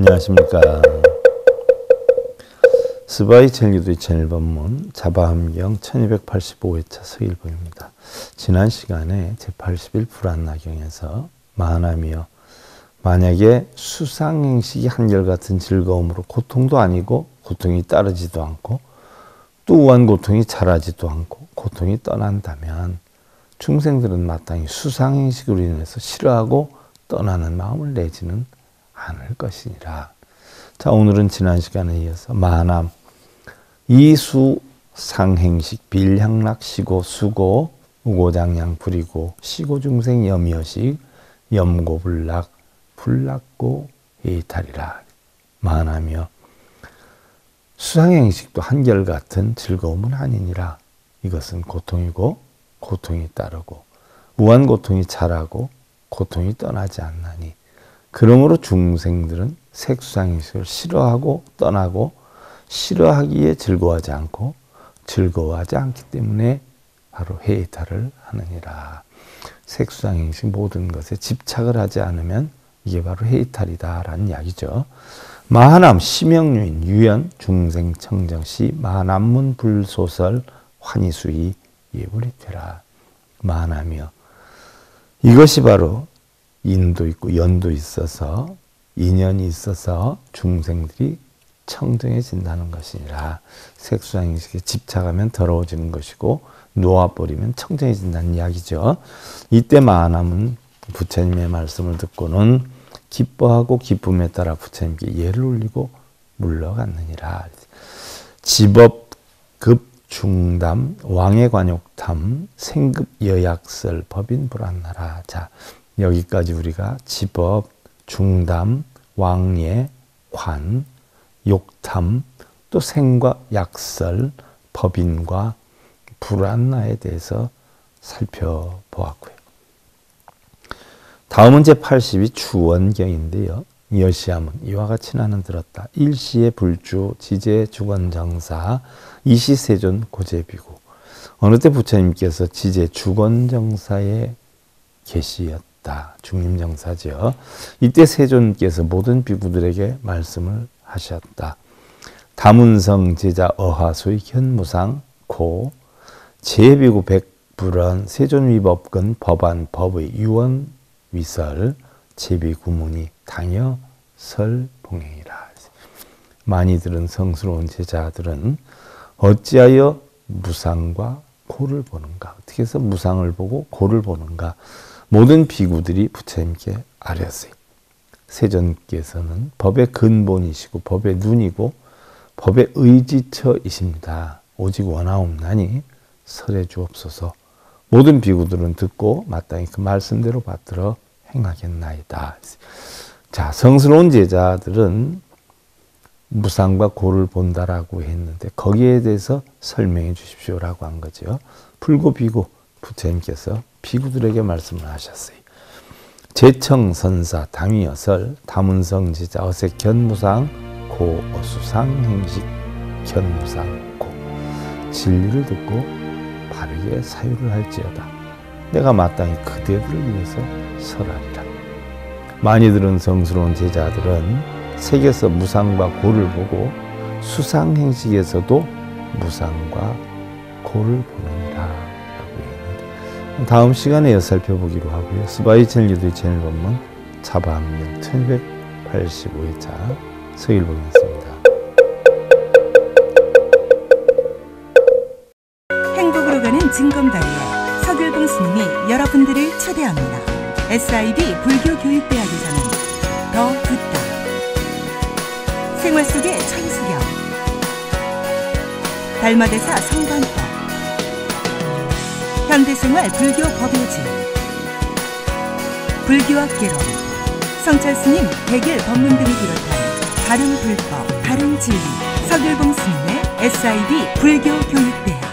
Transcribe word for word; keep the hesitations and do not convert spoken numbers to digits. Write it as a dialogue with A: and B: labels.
A: 안녕하십니까. 스바이 천리도의 천일법문 자바함경 천이백팔십오 회차 서일봉입니다. 지난 시간에 제팔십일 불안나경에서 만함이여 만약에 수상행식이 한결같은 즐거움으로 고통도 아니고 고통이 따르지도 않고 또 우한 고통이 자라지도 않고 고통이 떠난다면 중생들은 마땅히 수상행식으로 인해서 싫어하고 떠나는 마음을 내지는 않을 것이니라. 자, 오늘은 지난 시간에 이어서 만함 이수 상행식 빌향락 시고 수고 우고장량 불이고 시고 중생 염여식 염고 불락 불락고 이탈이라. 만하며 수상행식도 한결같은 즐거움은 아니니라. 이것은 고통이고 고통이 따르고 무한 고통이 자라고 고통이 떠나지 않나니 그러므로 중생들은 색수상행식을 싫어하고 떠나고 싫어하기에 즐거워하지 않고 즐거워하지 않기 때문에 바로 해이탈을 하느니라. 색수상행식 모든 것에 집착을 하지 않으면 이게 바로 해이탈이다라는 이야기죠. 마하남 심영유인 유연 중생 청정시 마하남문 불소설 환희수이 예불이되라. 마하남이여 이것이 바로 인도 있고 연도 있어서 인연이 있어서 중생들이 청정해진다는 것이니라. 색수상행식에 집착하면 더러워지는 것이고 놓아버리면 청정해진다는 이야기죠. 이때 마하남은 부처님의 말씀을 듣고는 기뻐하고 기쁨에 따라 부처님께 예를 올리고 물러갔느니라. 지법 급 중담 왕의 관욕탐 생급 여약설 법인 불안나라. 자, 여기까지 우리가 지법 중담 왕의 관 욕탐 또 생과 약설 법인과 불안나에 대해서 살펴보았고요. 다음은 제팔십이 주원경인데요. 여시함은 이와 같이 나는 들었다. 일시의 불주 지제 주건정사 이시 세존 고제비구. 어느 때 부처님께서 지제 주건정사에 계시었다. 중림정사죠. 이때 세존께서 모든 비구들에게 말씀을 하셨다. 다문성 제자 어하소의 현무상 고 제비구 백불원 세존위법근 법안 법의 유언 위설 제비구문이 당여 설봉행이라. 많이 들은 성스러운 제자들은 어찌하여 무상과 고를 보는가? 어떻게 해서 무상을 보고 고를 보는가? 모든 비구들이 부처님께 아뢰었어요. 세존께서는 법의 근본이시고 법의 눈이고 법의 의지처이십니다. 오직 원하옵나니 설해 주옵소서. 모든 비구들은 듣고 마땅히 그 말씀대로 받들어 행하겠나이다. 자, 성스러운 제자들은 무상과 고를 본다라고 했는데 거기에 대해서 설명해 주십시오라고 한 거죠. 불고 비구 부처님께서 비구들에게 말씀을 하셨어요. 제청선사 당위여설 다문성 제자 어색 견무상 고 어수상 행식 견무상 고 진리를 듣고 바르게 사유를 할지어다. 내가 마땅히 그대들을 위해서 설하리라. 많이 들은 성스러운 제자들은 색에서 무상과 고를 보고 수상행식에서도 무상과 고를 보느니라 라고 했는데 다음 시간에 살펴보기로 하고요. 스바이 천리도의 천일법문 자바함경 천이백팔십오 회차 서일봉이었습니다.
B: 행복으로 가는 징검다리에 서길봉 스님이 여러분들을 초대합니다. 에스아이비 불교교육대학에서는 더 듣다, 생활 속의 천수경, 달마대사 성관법, 현대생활 불교 법요지, 불교학개론, 성찰스님 백일 법문 등을 비롯한 다른 불법, 다른 진리, 서길봉 스님의 에스아이비 불교교육대학.